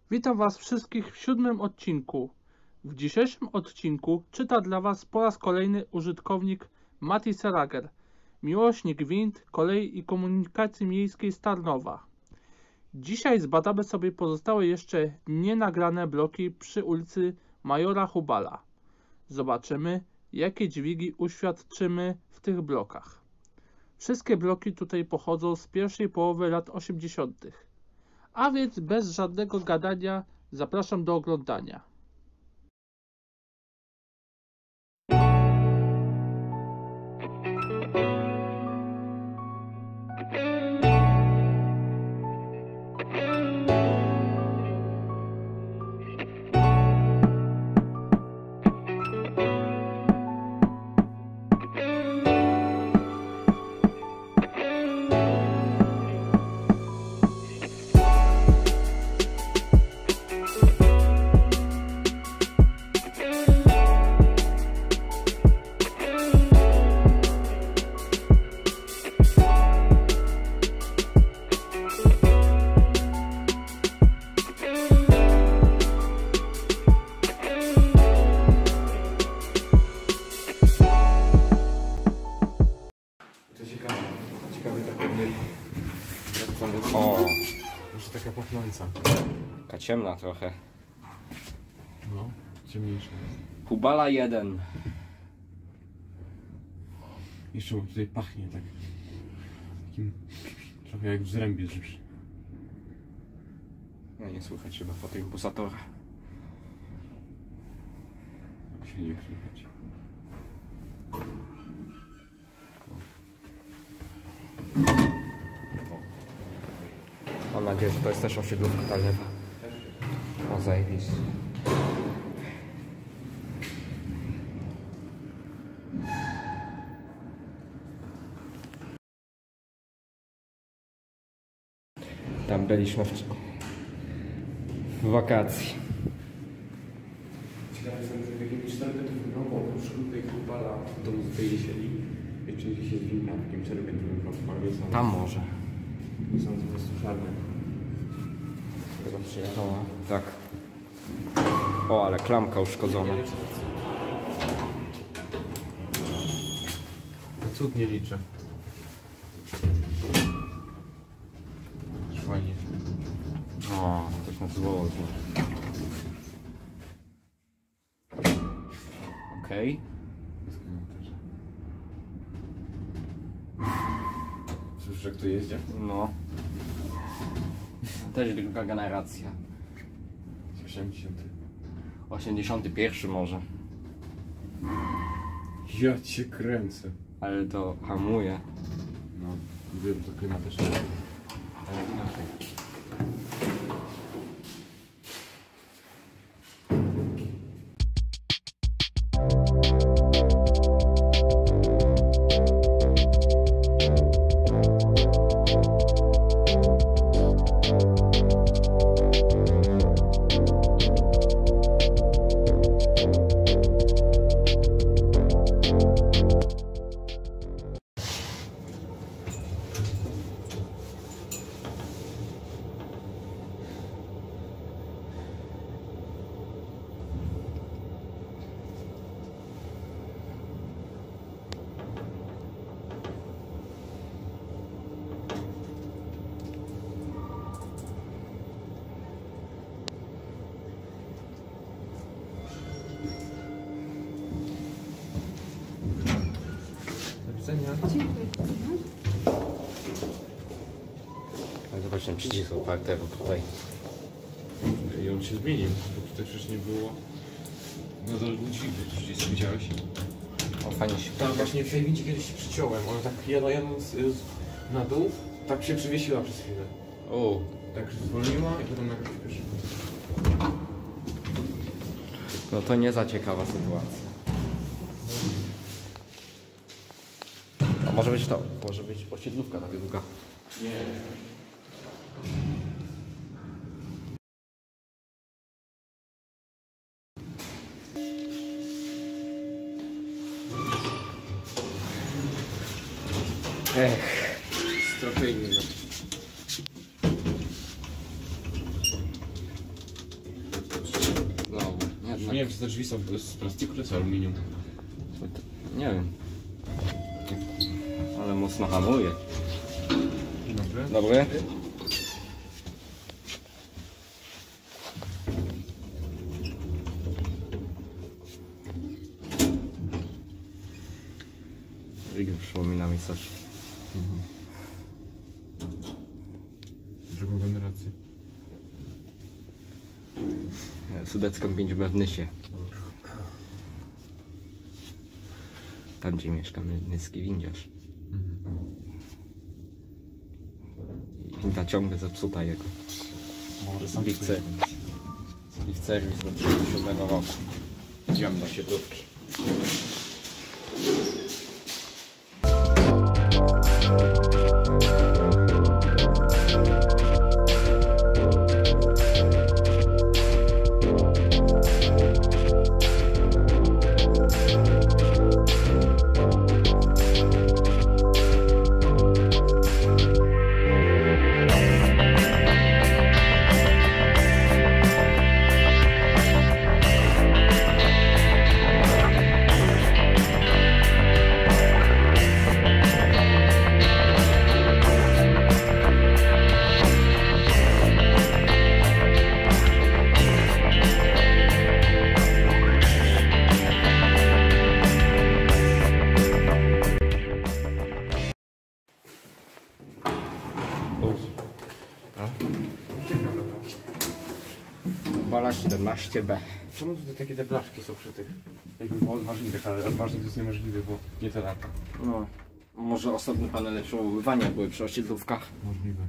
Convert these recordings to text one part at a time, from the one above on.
Witam Was wszystkich w 7. odcinku. W dzisiejszym odcinku czyta dla Was po raz kolejny użytkownik Mati Serager, miłośnik wind, kolei i komunikacji miejskiej z Tarnowa. Dzisiaj zbadamy sobie pozostałe jeszcze nienagrane bloki przy ulicy Majora Hubala. Zobaczymy, jakie dźwigi uświadczymy w tych blokach. Wszystkie bloki tutaj pochodzą z pierwszej połowy lat 80. A więc bez żadnego gadania zapraszam do oglądania. O, Może taka pachnąca. taka ciemna trochę. No, ciemniejsza. Hubala 1. Jeszcze tutaj pachnie tak. Takim trochę jak w zrębie rzeczy. Ja nie słychać chyba po tych buzatorach. Tak się nie słychać. Mam nadzieję, że to jest też osiedlówka Tarnowa. O, zajebiście. Tam byliśmy w wakacji. Ciekawe jestem, że w jakimś 4 metrów roku oprócz tej Hubala w domu z tej jesieni jeszcze gdzieś jest winna w takim 4 metrowym roku, ale są, Tam może. są po prostu czarne. Chyba przyjechała. Tak. O, ale klamka uszkodzona. Cud nie liczę. Fajnie. O, coś na zło. Okej. Słyszysz, jak tu jeździ? No. Też druga generacja. 80. 81 może. Ja cię kręcę. Ale to hamuje. No, wiem, to klimatyczne. Ale inaczej. Ale zobacz ten przycisk opartego tutaj. I on się zmienił, bo tutaj przecież nie było. No to dźwig gdzieś widziałeś. O, fajnie się. Tam właśnie w tej windzie kiedyś się przyciąłem. Ona tak jadąc na dół, tak się przywiesiła przez chwilę. O, Tak zwolniła i potem jakoś przyszła. no to nie za ciekawa sytuacja. A może być to? Może być osiedlówka taka długa. Nie. Ech. Trochę innego. Nie wiem, czy te drzwi są z plastiku, czy z aluminium. Nie wiem. Ale mocno hamuje. Dobry. Dobry? Przypomina mi coś. Drugą generację. Sudecką 5 w Nysie. Tam gdzie mieszka nyski windziarz. Winda ciągle zepsuta jego. Lift serwis do 37 roku. Idziemy na siedlówki. Bala 17B. Czemu tutaj takie te blaszki są przy tych? Jakby było odważnik, ale odważnik to jest niemożliwe, bo nie te lata. No, może osobne panele przełowywania były przy osiedlówkach. Możliwe.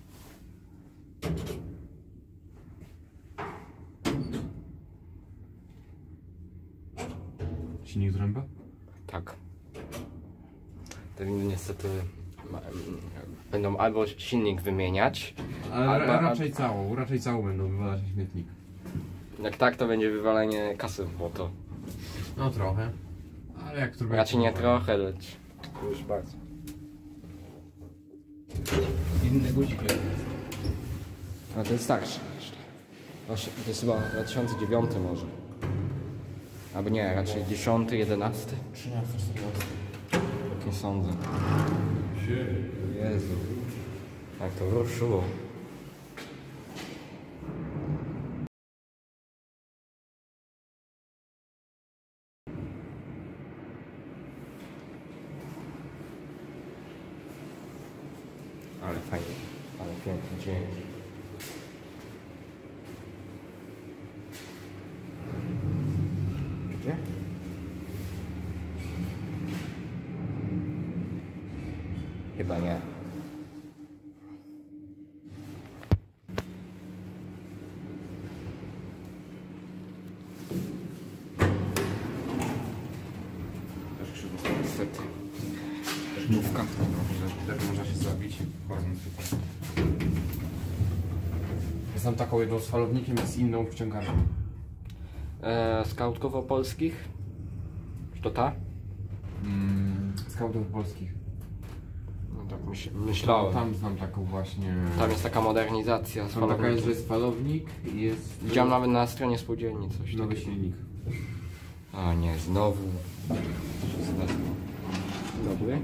Silnik z ręba? Tak. Te winy niestety będą albo silnik wymieniać, Ale albo, raczej całą będą wywalać na śmietnik. jak tak, to będzie wywalenie kasy w błoto. No trochę. Ale jak trochę. Raczej nie trochę, lecz już bardzo. Inny guzik. A to jest starszy jeszcze. To jest chyba 2009 może. Albo nie, raczej 10, 11. 13, 14. Nie sądzę. Jezu. Jak to ruszyło. Ale fajnie. Ale piękny dzień. Gdzie? Chyba nie. Też krzywo. Niestety. Żmówka. Tak można się zabić, wchodząc tutaj. Ja znam taką jedną z falownikiem, z inną wciągarką. Skautkowo-polskich? Czy to ta? Skautów polskich. No tak myślałem. Tam znam taką właśnie. Tam jest taka modernizacja z Tam taka jest, że falownikiem. jest falownik i jest. Widziałem nawet na stronie spółdzielni coś nowy takiego. silnik. A nie, znowu. Dobry.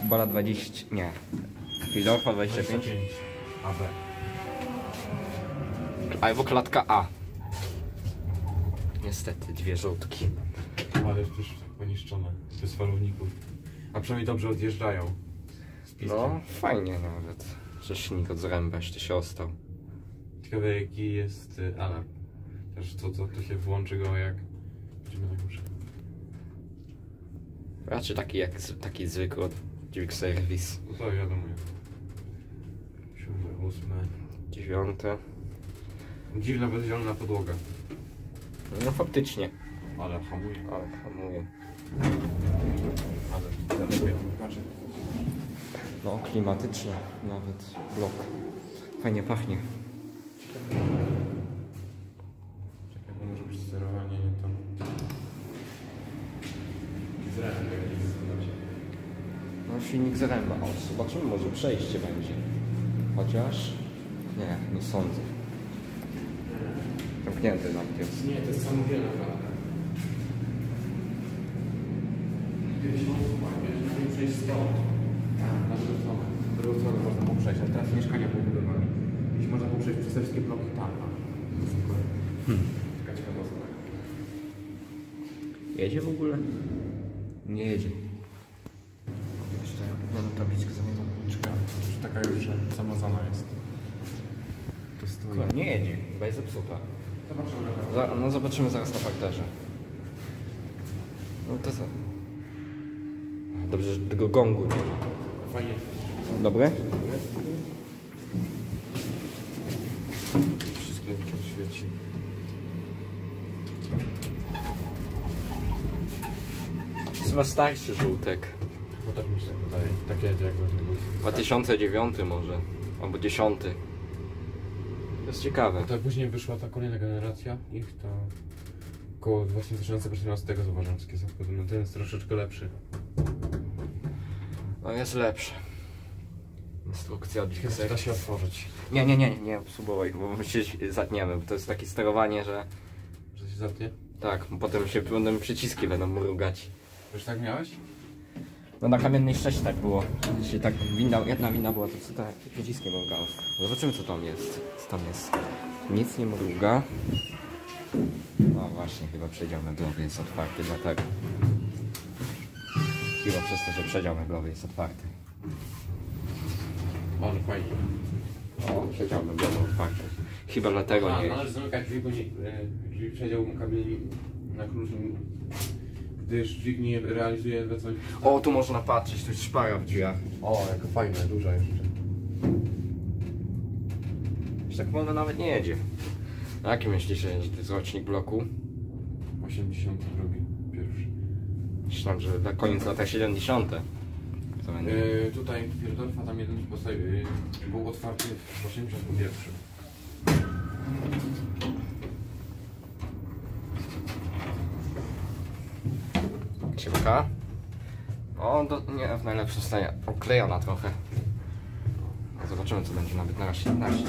Hubala 20... nie. Wildorfa 25. AB. Albo klatka A. Niestety, dwie żółtki. Ale już też poniszczone. Bez falowników. A przynajmniej dobrze odjeżdżają. Z piskiem. No, fajnie nawet. Że silnik od zręba jeszcze się ostał. Ciekawe jaki jest alarm. Też to się włączy go jak będziemy na górze. Raczej taki zwykły od Dźwig Service. No to wiadomo. 7, 8. 9. Dziwna bezzielona podłoga. No faktycznie. Ale hamuje. Ale hamuje. Ale lepiej patrzę. No, klimatyczny nawet blok. Fajnie pachnie. Czekaj, bo może być sterowanie nie tam. Zresztą jak nie wygląda. No, silnik z ręba. O, zobaczymy, może przejście będzie. Chociaż... nie sądzę. Zamknięty najpierw. Nie, to jest samodzielna klatka. Kiedyś można przejść stąd. Na drugą stronę. Na drugą stronę można było przejść, ale teraz mieszkania pobudowali. Jeśli można było przejść przez te wszystkie bloki tam. Taka ciekawostka. Jedzie w ogóle? Nie jedzie. Jeszcze jedną tabliczkę zamieniam. Ciekawe, to już taka już zamazana jest. To stoi. Nie jedzie, chyba jest zepsuta. Zobaczymy. No zobaczymy zaraz na faktorze. No to co? Dobrze, że tego gongu nie ma. Fajnie. Dobry? Wszystkie świeci. To jest chyba starszy żółtek. No tak mi się wydaje. Takie jak właśnie był. 2009 może. Albo 10. To jest ciekawe. To później wyszła ta kolejna generacja ich, to około 2013 zauważyłem takie samochody. No ten jest troszeczkę lepszy. No jest lepszy. Instrukcja od Chyba da się otworzyć. Nie spróbuj, bo się zatniemy, bo to jest takie sterowanie, że... Że się zamknie? Tak, potem się przyciski będą mrugać. Już tak miałeś? No na Kamiennej 6 tak było. Się tak jedna winda była, to co tak przyciski mrugały. Zobaczymy co tam jest. Co tam jest? Nic nie mruga. No właśnie, chyba przedział meblowy jest otwarty, dlatego. Chyba przez to, że przedział meblowy jest otwarty. Ale fajnie. O, przedział meblowy otwarty. Chyba dlatego nie Należy zamykać drzwi, bo drzwi przedział kamieni na klucz, gdyż dźwig nie realizuje leceń. O, tu można patrzeć, tu jest szpara w drzwiach. O, jaka fajna, duża jeszcze. Już tak wolno nawet nie jedzie. A jaki myślisz, że to jest rocznik bloku? 82 pierwszy. Myślałem, że na koniec lat 70. Co będzie? Tutaj Wildorfa tam jeden był otwarty w 81. Ciepłka? O, nie w najlepszym stanie. Oklejona trochę. No, zobaczymy co będzie nawet na 17.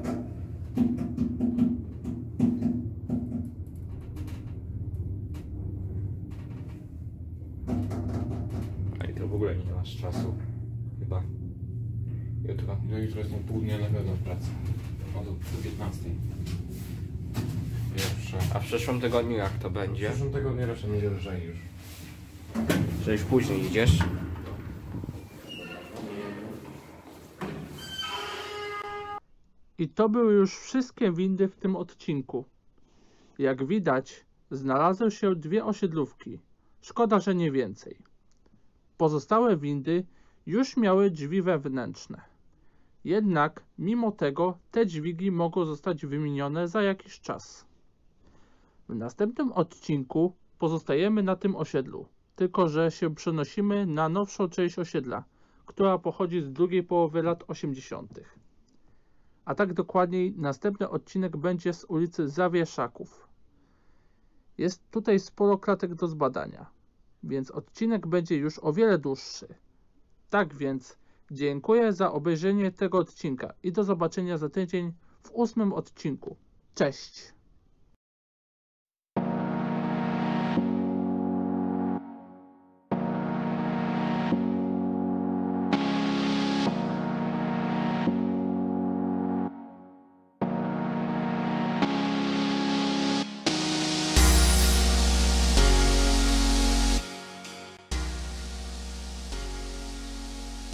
A i to w ogóle nie masz czasu. Chyba. Jutro. No jutro jest pół dnia na pewno w pracy. Od 15. Pierwsza. A w przyszłym tygodniu jak to W będzie? przyszłym tygodniu raczej będzie lżej już. Że już później idziesz? I to były już wszystkie windy w tym odcinku. Jak widać, znalazły się dwie osiedlówki. Szkoda, że nie więcej. Pozostałe windy już miały drzwi wewnętrzne. Jednak mimo tego te dźwigi mogą zostać wymienione za jakiś czas. W następnym odcinku pozostajemy na tym osiedlu, tylko że się przenosimy na nowszą część osiedla, która pochodzi z drugiej połowy lat 80. A tak dokładniej następny odcinek będzie z ulicy Zawieszaków. Jest tutaj sporo klatek do zbadania, więc odcinek będzie już o wiele dłuższy. Tak więc dziękuję za obejrzenie tego odcinka i do zobaczenia za tydzień w 8. odcinku. Cześć!